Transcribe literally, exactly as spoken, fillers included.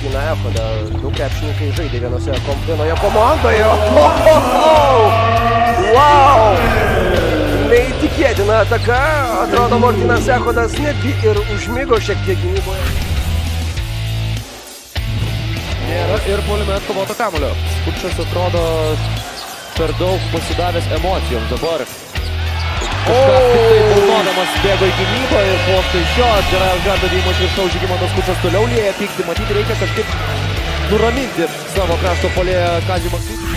Martyną Echodą. Du krepšininkai žaidė vienose, vienoje komandoje. Oh, oh, oh. Wow! Neįtikėtina ataka. Atrodo, Martynas Echodas netgi ir užmigo šiek tiek gynyboje. Nėra ir puolime atkovoto kamuolio. Skučas atrodo per daug pasidavęs emocijoms dabar. Kažkas tik tai bulnodamas bėgo į gynybą ir po štai šio Džerajas Gardadėjimo iš viršaus Žygimantas Skučas toliau lieja pyktį. Matyti reikia kažkaip nuraminti savo krašto puolėją Kazį Maksvytį.